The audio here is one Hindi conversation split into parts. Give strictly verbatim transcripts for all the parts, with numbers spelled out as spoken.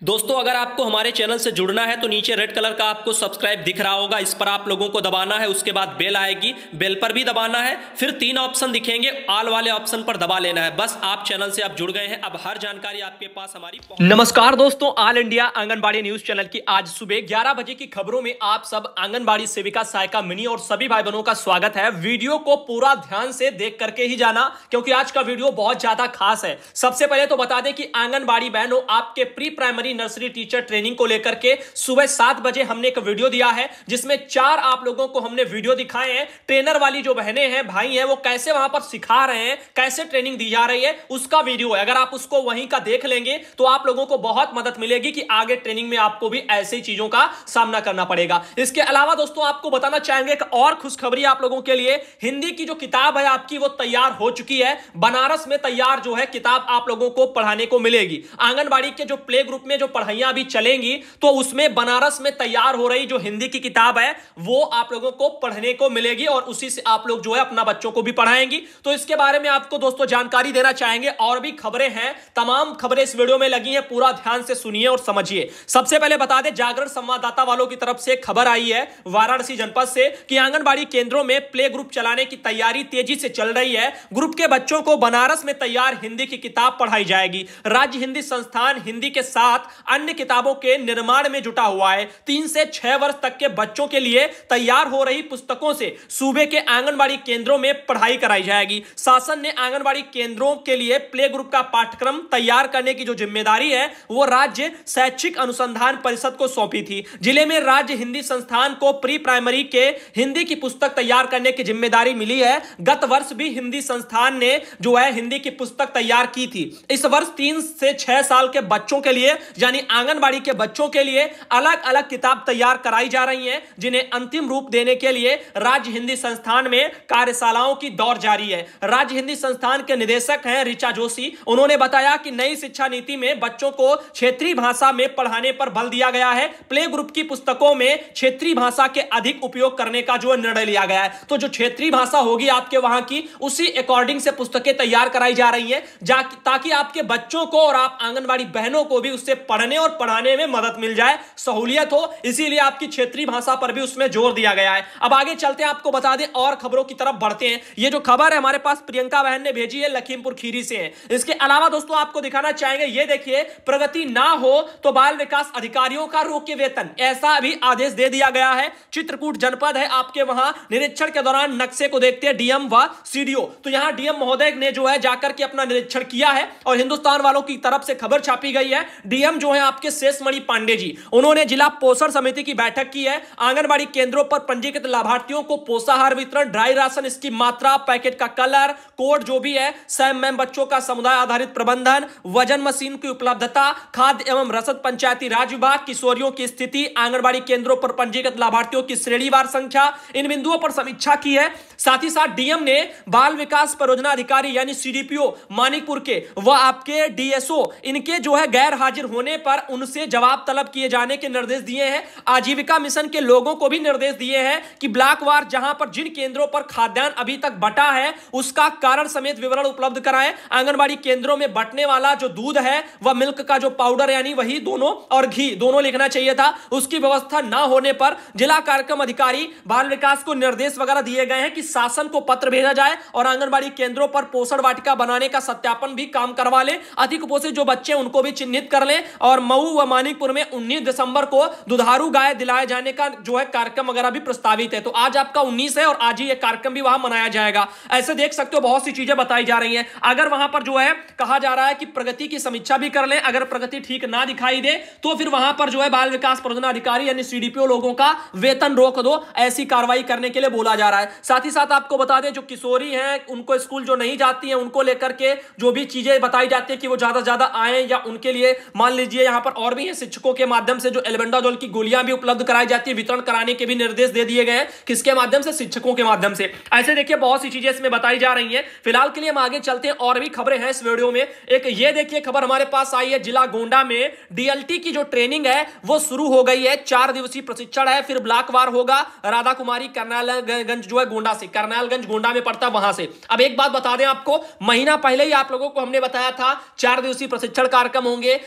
दोस्तों अगर आपको हमारे चैनल से जुड़ना है तो नीचे रेड कलर का आपको सब्सक्राइब दिख रहा होगा, इस पर आप लोगों को दबाना है। उसके बाद बेल आएगी, बेल पर भी दबाना है। फिर तीन ऑप्शन दिखेंगे, ऑल वाले ऑप्शन पर दबा लेना है। बस आप चैनल से आप जुड़ गए हैं, अब हर जानकारी आपके पास हमारी। नमस्कार दोस्तों, all India Anganwadi news channel की आज सुबह ग्यारह बजे की खबरों में आप सब आंगनबाड़ी सेविका, सहायिका, मिनी और सभी भाई बहनों का स्वागत है। वीडियो को पूरा ध्यान से देख करके ही जाना, क्योंकि आज का वीडियो बहुत ज्यादा खास है। सबसे पहले तो बता दें कि आंगनबाड़ी बहनों, आपके pre primary nursery teacher training को लेकर के सुबह सात बजे हमने एक वीडियो दिया है, जिसमें चार आप लोगों को हमने वीडियो दिखाए हैं। ट्रेनर वाली जो बहनें हैं, भाई हैं, वो कैसे वहां पर सिखा रहे हैं, कैसे ट्रेनिंग दी जा रही है, उसका वीडियो है। अगर आप उसको वहीं का देख लेंगे तो आप लोगों को बहुत मदद मिलेगी कि आगे ट्रेनिंग में आपको भी ऐसी चीजों का सामना करना पड़ेगा। इसके अलावा दोस्तों आपको बताना चाहेंगे एक और खुशखबरी आप लोगों के लिए। हिंदी की जो किताब है आपकी, वो तैयार हो चुकी है। बनारस में तैयार जो है किताब आप लोगों को पढ़ाने को मिलेगी। आंगनबाड़ी के जो प्ले ग्रुप में जो पढ़ाइयां अभी चलेंगी, तो उसमें बनारस में तैयार हो रही जो हिंदी की किताब है, वो आप लोगों को पढ़ने को मिलेगी और उसी से आप लोग जो है अपना बच्चों को भी पढ़ाएंगी। तो इसके बारे में आपको दोस्तों जानकारी देना चाहेंगे। और भी खबरें हैं, तमाम खबरें इस वीडियो में लगी हैं, पूरा ध्यान से सुनिए और समझिए। सबसे पहले बता दें, जागरण संवाददाता वालों की तरफ से खबर आई है वाराणसी जनपद से कि आंगनबाड़ी केंद्रों में प्ले ग्रुप चलाने की तैयारी तेजी से चल रही है। ग्रुप के बच्चों को बनारस में तैयार हिंदी की किताब पढ़ाई जाएगी। राज्य हिंदी संस्थान हिंदी के साथ अन्य किताबों के निर्माण में जुटा हुआ है। तीन से छह वर्ष तक के बच्चों के लिए तैयार हो रही पुस्तकों से सूबे के आंगनबाड़ी केंद्रों में पढ़ाई कराई जाएगी। शासन ने आंगनबाड़ी केंद्रों के लिए प्ले ग्रुप का पाठ्यक्रम तैयार करने की जो जिम्मेदारी है, वो राज्य शैक्षिक अनुसंधान परिषद को सौंपी थी। जिले में राज्य हिंदी संस्थान को प्री प्राइमरी के हिंदी की पुस्तक तैयार करने की जिम्मेदारी मिली है। गत वर्ष भी हिंदी संस्थान ने जो है हिंदी की पुस्तक तैयार की थी। इस वर्ष तीन से छह साल के बच्चों के लिए, यानी आंगनबाड़ी के बच्चों के लिए अलग अलग किताब तैयार कराई जा रही हैं, जिन्हें अंतिम रूप देने के लिए राज्य हिंदी संस्थान में कार्यशालाओं की दौर जारी है। राज्य हिंदी संस्थान के निदेशक हैं ऋचा जोशी। उन्होंने बताया कि नई शिक्षा नीति में बच्चों को क्षेत्रीय भाषा में पढ़ाने पर बल दिया गया है। प्ले ग्रुप की पुस्तकों में क्षेत्रीय भाषा के अधिक उपयोग करने का जो निर्णय लिया गया है। तो जो क्षेत्रीय भाषा होगी आपके वहां की, उसी अकॉर्डिंग से पुस्तकें तैयार कराई जा रही हैं, ताकि आपके बच्चों को और आप आंगनबाड़ी बहनों को भी उससे पढ़ने और पढ़ाने में मदद मिल जाए, सहूलियत हो। इसीलिए आपकी क्षेत्रीय भाषा पर भी उसमें जोर दिया गया है। अब आगे चलते हैं, आपको बता दें और खबरों की तरफ बढ़ते हैं। ये जो खबर है हमारे पास प्रियंका बहन ने भेजी है, लखीमपुर खीरी से है। इसके अलावा दोस्तों आपको दिखाना चाहेंगे, ये देखिए, प्रगति ना हो तो बाल विकास अधिकारियों का रोके वेतन, ऐसा भी आदेश दे दिया गया है। चित्रकूट जनपद है आपके, वहां निरीक्षण के दौरान नक्शे को देखते हैं डीएम व सीडीओ। तो यहां डीएम महोदय ने जो है जाकर के अपना निरीक्षण किया है और हिंदुस्तान वालों की तरफ से खबर छापी गई है। डीएम जो है आपके शेषमणि पांडे जी, उन्होंने जिला पोषण समिति की बैठक की है। आंगनबाड़ी केंद्रों पर पंजीकृत लाभार्थियों को पोषाहार वितरण, ड्राई राशन, इसकी मात्रा, पैकेट का कलर कोड जो भी है, सैम मैम बच्चों का समुदाय आधारित प्रबंधन, वजन मशीन की उपलब्धता, खाद्य एवं रसद पंचायती राज विभाग, किशोरियों की स्थिति, आंगनबाड़ी केंद्रों पर पंजीकृत लाभार्थियों की श्रेणीवार संख्या, इन बिंदुओं पर समीक्षा की है। साथ ही साथ डीएम ने बाल विकास परियोजना अधिकारी यानी सीडीपीओ मानिकपुर के व आपके डीएसओ, इनके जो है गैर हाजिर होने पर उनसे जवाब तलब किए जाने के निर्देश दिए हैं। आजीविका मिशन के लोगों को भी निर्देश दिए हैं कि ब्लॉक वार जहां पर जिन केंद्रों पर खाद्यान्न अभी तक बटा है, उसका कारण समेत विवरण उपलब्ध कराएं। आंगनबाड़ी केंद्रों में बटने वाला जो दूध है, वह मिल्क का जो पाउडर यानी वही दोनों, और घी दोनों लिखना चाहिए था, उसकी व्यवस्था ना होने पर जिला कार्यक्रम अधिकारी बाल विकास को निर्देश वगैरह दिए गए हैं कि शासन को पत्र भेजा जाए और आंगनबाड़ी केंद्रों पर पोषण वाटिका बनाने का सत्यापन भी काम करवा ले। अति कुपोषित जो बच्चे उनको भी चिन्हित कर ले। और मऊ व मानिकपुर में उन्नीस दिसंबर को दुधारू गाय दिलाए जाने का जो है कार्यक्रम वगैरह भी प्रस्तावित है। तो आज आपका उन्नीस है और आज ही ये कार्यक्रम भी वहां मनाया जाएगा। ऐसे देख सकते हो बहुत सी चीजें बताई जा रही हैं। अगर वहां पर जो है कहा जा रहा है कि प्रगति की समीक्षा भी कर लें, अगर प्रगति ठीक ना दिखाई दे तो फिर वहां पर जो है बाल विकास परियोजना अधिकारी यानी सीडीपीओ लोगों का वेतन रोक दो, ऐसी कार्रवाई करने के लिए बोला जा रहा है। साथ ही साथ आपको बता दें, जो किशोरी हैं, उनको स्कूल जो नहीं जाती हैं, उनको लेकर के जो भी चीजें बताई जाती है कि वो ज्यादा से ज्यादा आए, या उनके लिए मान लीजिए यहां पर और भी है, शिक्षकों के माध्यम से जो एल्बेंडाजोल की गोलियां भी उपलब्ध कराई जाती है, वितरण कराने के भी निर्देश दे दिए गए हैं। किसके माध्यम से? शिक्षकों के माध्यम से। ऐसे देखिए बहुत सी चीजें इसमें बताई जा रही हैं। फिलहाल के लिए हम आगे चलते हैं, और भी खबरें हैं इस वीडियो में। एक ये देखिए खबर हमारे पास आई है, जिला गोंडा में डीएलटी की जो ट्रेनिंग है वो शुरू हो गई है। चार दिवसीय प्रशिक्षण है, फिर ब्लॉक वार होगा। राधा कुमारी करनालगंज जो है गोंडा से, करनालगंज गोंडा में पड़ता है, वहां से। अब एक बात बता दें आपको, महीना पहले ही आप लोगों को हमने बताया था चार दिवसीय प्रशिक्षण कार्यक्रम होंगे और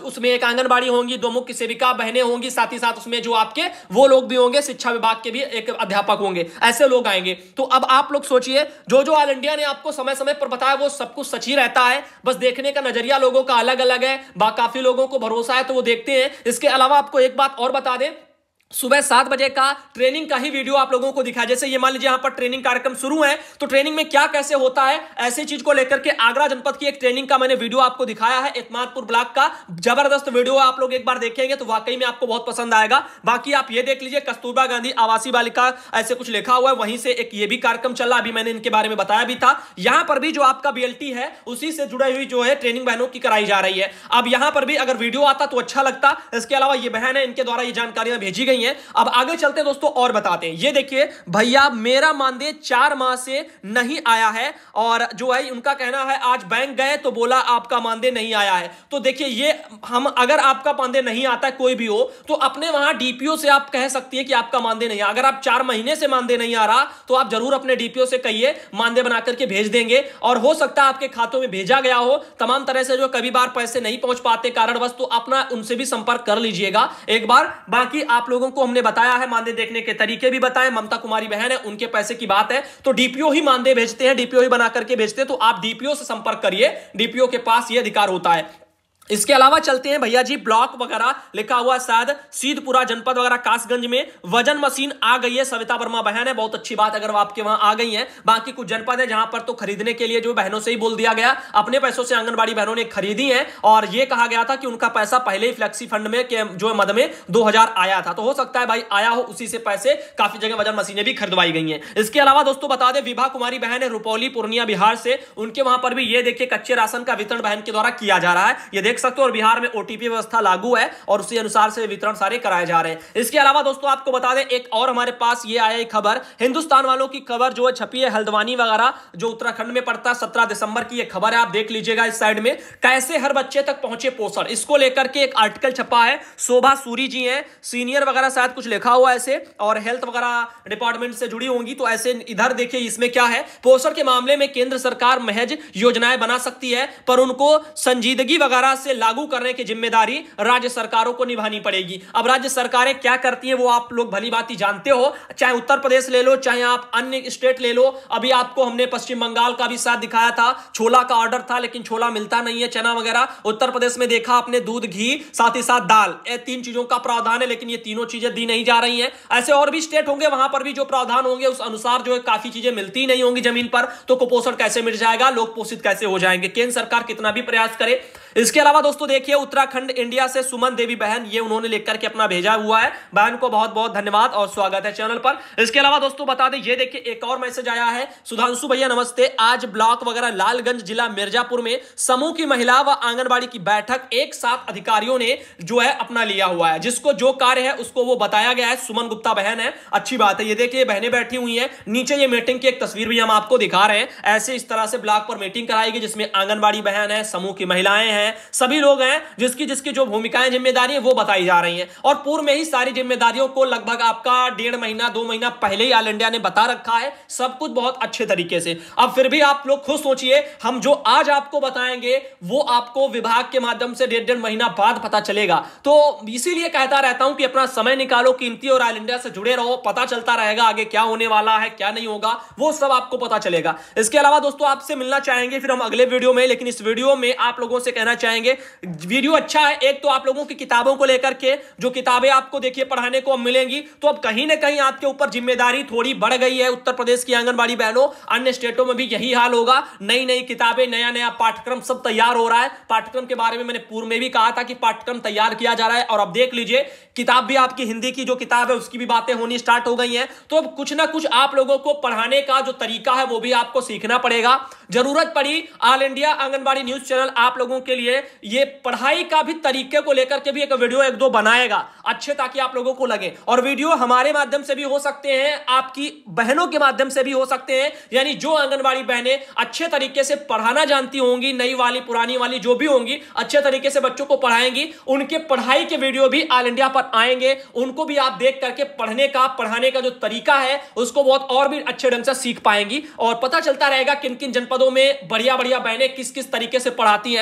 उसमें एक आंगनबाड़ी होंगी, दो मुख्य सेविका बहनें होंगी, साथ ही साथ उसमें जो आपके वो लोग भी होंगे, शिक्षा विभाग के भी एक अध्यापक होंगे, ऐसे लोग आएंगे। तो अब आप लोग सोचिए, जो जो ऑल इंडिया ने आपको समय समय पर बताया वो सब कुछ सच ही रहता है, बस देखने का नजरिया लोगों का अलग अलग है। काफी लोगों को भरोसा है तो वो देखते हैं। इसके अलावा आपको एक बात और बता दें, सुबह सात बजे का ट्रेनिंग का ही वीडियो आप लोगों को दिखाया। जैसे ये मान लीजिए यहां पर ट्रेनिंग कार्यक्रम शुरू है, तो ट्रेनिंग में क्या कैसे होता है, ऐसी चीज को लेकर के आगरा जनपद की एक ट्रेनिंग का मैंने वीडियो आपको दिखाया है, एतमादपुर ब्लॉक का। जबरदस्त वीडियो आप लोग एक बार देखेंगे तो वाकई में आपको बहुत पसंद आएगा। बाकी आप ये देख लीजिए, कस्तूरबा गांधी आवासीय बालिका ऐसे कुछ लिखा हुआ है, वहीं से एक ये भी कार्यक्रम चल रहा, अभी मैंने इनके बारे में बताया भी था। यहां पर भी जो आपका बीएलटी है उसी से जुड़ी हुई जो है ट्रेनिंग बहनों की कराई जा रही है। अब यहां पर भी अगर वीडियो आता तो अच्छा लगता। इसके अलावा ये बहन है, इनके द्वारा ये जानकारियां भेजी गई हैं। अब आगे चलते दोस्तों और बताते हैं। ये देखिए भैया, मेरा मानदेय चार माह से नहीं आया है, और जो है उनका कहना है आज बैंक गए तो बोला आपका मानदेय नहीं आया है। तो देखिए, ये हम अगर आपका मानदेय नहीं आता है कोई भी हो, तो अपने वहां डीपीओ से आप कह सकती है कि आपका मानदेय नहीं है। अगर आप चार महीने से मानदेय नहीं आ रहा तो आप जरूर अपने डीपीओ से कहिए, मानदेय बना करके भेज देंगे, और हो सकता है आपके खातों में भेजा गया हो। तमाम तरह से जो कभी बार पैसे नहीं पहुंच पाते कारणवश, तो अपना उनसे भी संपर्क कर लीजिएगा एक बार। बाकी आप लोगों को हमने बताया है, मानदेय देखने के तरीके भी बताएं। ममता कुमारी बहन है, उनके पैसे की बात है तो डीपीओ ही मानदेय भेजते हैं, डीपीओ ही बना करके भेजते हैं। तो आप डीपीओ से संपर्क करिए, डीपीओ के पास यह अधिकार होता है। इसके अलावा चलते हैं भैया जी, ब्लॉक वगैरह लिखा हुआ शायद सीधपुरा जनपद वगैरह कासगंज में वजन मशीन आ गई है। सविता वर्मा बहन है, बहुत अच्छी बात अगर आपके वहां आ गई है। बाकी कुछ जनपद है जहां पर तो खरीदने के लिए जो बहनों से ही बोल दिया गया, अपने पैसों से आंगनबाड़ी बहनों ने खरीदी है, और यह कहा गया था कि उनका पैसा पहले ही फ्लेक्सी फंड में के जो मद में दो हजार आया था। तो हो सकता है भाई आया हो, उसी से पैसे काफी जगह वजन मशीनें भी खरीदवाई गई हैं। इसके अलावा दोस्तों बता दें, विभा कुमारी बहन है, रुपौली पूर्णिया बिहार से, उनके वहां पर भी ये देखिए कच्चे राशन का वितरण बहन के द्वारा किया जा रहा है, ये देख सकते हो। और बिहार में ओटीपी व्यवस्था लागू है और उसी अनुसार से वितरण सारे कराए जा रहे हैं। इसके अलावा दोस्तों आपको बता दें, एक और हमारे पास ये आया खबर, हिंदुस्तान वालों की खबर जो है छपी है, हल्द्वानी वगैरह जो उत्तराखंड में पड़ता है, सत्रह दिसंबर की ये खबर है, आप देख लीजिएगा इस साइड में। कैसे हर बच्चे तक पहुंचे पोषण, इसको लेकर के एक आर्टिकल छपा है। शोभा सूरी जी हैं, सीनियर वगैरह शायद कुछ लिखा हुआ ऐसे, और हेल्थ वगैरह डिपार्टमेंट से जुड़ी होंगी। तो ऐसे इधर देखिए, इसमें क्या है, पोषण के मामले में केंद्र सरकार महज योजनाएं बना सकती है, पर उनको संजीदगी वगैरह से लागू करने की जिम्मेदारी राज्य सरकारों को निभानी पड़ेगी। अब राज्य सरकारें क्या करती हैं वो आप लोग भली भांति जानते हो, चाहे उत्तर प्रदेश ले लो, चाहे आप अन्य स्टेट ले लो। अभी आपको हमने पश्चिम बंगाल का भी साथ दिखाया था, छोला का ऑर्डर था लेकिन छोला मिलता नहीं है, चना वगैरह। उत्तर प्रदेश में देखा आपने दूध, घी, साथ ही साथ दाल, ये तीन चीजों का प्रावधान है, लेकिन ये तीनों चीजें दी नहीं जा रही हैं। ऐसे और भी स्टेट होंगे, वहां पर भी जो प्रावधान होंगे उस अनुसार जो है काफी चीजें मिलती नहीं होंगी जमीन पर, तो कुपोषण कैसे मिट जाएगा, लोग पोषित कैसे हो जाएंगे, केंद्र सरकार कितना भी प्रयास करे। इसके अलावा दोस्तों देखिए, उत्तराखंड इंडिया से सुमन देवी बहन, ये उन्होंने लिख करके अपना भेजा हुआ है, बहन को बहुत बहुत धन्यवाद और स्वागत है चैनल पर। इसके अलावा दोस्तों बता दें, ये देखिए एक और मैसेज आया है, सुधांशु भैया नमस्ते, आज ब्लॉक वगैरह लालगंज जिला मिर्जापुर में समूह की महिला व आंगनबाड़ी की बैठक एक साथ अधिकारियों ने जो है अपना लिया हुआ है, जिसको जो कार्य है उसको वो बताया गया है। सुमन गुप्ता बहन है, अच्छी बात है। ये देखिए बहनें बैठी हुई हैं, नीचे ये मीटिंग की एक तस्वीर भी हम आपको दिखा रहे हैं। ऐसे इस तरह से ब्लॉक पर मीटिंग कराएगी जिसमें आंगनबाड़ी बहन है, समूह की महिलाएं हैं, सभी लोग हैं, जिसकी जिसकी जो भूमिकाएं जिम्मेदारी है वो बताई जा रही हैं। और पूर्व में ही सारी जिम्मेदारियों को लगभग आपका डेढ़ महीना दो महीना पहले ही ऑल इंडिया ने बता रखा है, सब कुछ बहुत अच्छे तरीके से। अब फिर भी आप लोग खुद सोचिए, हम जो आज आपको बताएंगे वो आपको विभाग के माध्यम से डेढ़ डेढ़ महीना बाद पता चलेगा। तो इसीलिए कहता रहता हूं कि अपना समय निकालो कीमती और ऑल इंडिया से जुड़े रहो, पता चलता रहेगा आगे क्या होने वाला है क्या नहीं होगा, वो सब आपको पता चलेगा। इसके अलावा दोस्तों आपसे मिलना चाहेंगे फिर हम अगले वीडियो में, लेकिन इस वीडियो में आप लोगों से कहना चाहेंगे वीडियो अच्छा है। एक तो आप लोगों की किताबों को लेकर के जो किताबें आपको देखिए पढ़ाने को अब मिलेंगी, तो अब कहीं ना कहीं आपके ऊपर जिम्मेदारी थोड़ी बढ़ गई है। उत्तर प्रदेश की आंगनबाड़ी बहनों, अन्य स्टेटों में भी यही हाल होगा। नई नई किताबें, नया नया पाठ्यक्रम सब तैयार हो रहा है। पाठ्यक्रम के बारे में मैंने पूर्व में भी कहा था कि पाठ्यक्रम तैयार किया जा रहा है, और अब देख लीजिए किताब भी आपकी हिंदी की जो किताब है उसकी भी बातें होनी स्टार्ट हो गई हैं। तो अब कुछ ना कुछ आप लोगों को पढ़ाने का जो तरीका है वो भी आपको सीखना पड़ेगा। जरूरत पड़ी all India Anganwadi news channel आप लोगों के लिए ये पढ़ाई का भी तरीके को लेकर के भी एक वीडियो एक दो बनाएगा अच्छे, ताकि आप लोगों को लगे। और वीडियो हमारे माध्यम से भी हो सकते हैं, आपकी बहनों के माध्यम से भी हो सकते हैं, यानी जो आंगनबाड़ी बहनें अच्छे तरीके से पढ़ाना जानती होंगी, नई वाली पुरानी वाली जो भी होंगी, अच्छे तरीके से बच्चों को पढ़ाएंगी, उनके पढ़ाई के वीडियो भी ऑल इंडिया पर आएंगे। उनको भी आप देख करके पढ़ने का पढ़ाने का जो तरीका है उसको बहुत और भी अच्छे ढंग से सीख पाएंगी, और पता चलता रहेगा किन किन जनपदों में बढ़िया बढ़िया बहनें किस किस तरीके से पढ़ाती हैं। इससे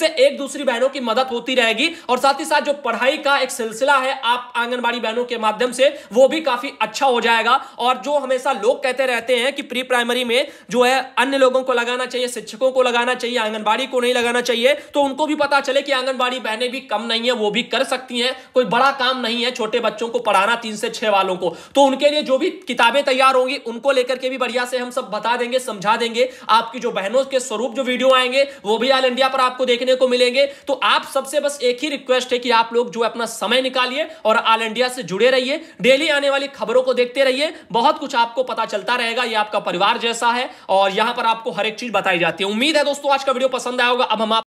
जिससे एक दूसरी बहनों की मदद होती रहेगी और साथ ही साथ जो पढ़ाई का एक सिलसिला है आप आंगनबाड़ी बहनों के माध्यम से वो भी काफी अच्छा हो जाएगा। और जो हमेशा लोग कहते रहते हैं कि प्री प्राइमरी में जो है अन्य लोगों को लगाना चाहिए, शिक्षकों को लगाना चाहिए, आंगनबाड़ी को नहीं लगाना चाहिए, तो उनको भी पता चले कि आंगनबाड़ी बहनें भी कम नहीं है, वो भी कर सकती हैं। कोई बड़ा काम नहीं है छोटे बच्चों को पढ़ाना, तीन से छह वालों को। तो उनके लिए जो भी किताबें तैयार होंगी उनको लेकर के भी बढ़िया से हम सब बता देंगे, समझा देंगे। आपकी जो बहनों के स्वरूप जो वीडियो आएंगे वो भी ऑल इंडिया पर आपको देखने को मिलेंगे। तो आप सबसे बस एक ही रिक्वेस्ट है कि आप लोग जो अपना समय निकालिए और ऑल इंडिया से जुड़े रहिए, डेली आने वाली खबरों को देखते रहिए, बहुत कुछ आपको पता चलता रहेगा। ये आपका परिवार जैसा है और यहां पर आपको हर एक चीज बताई जाती है। उम्मीद है दोस्तों आज का वीडियो पसंद आया होगा। अब हम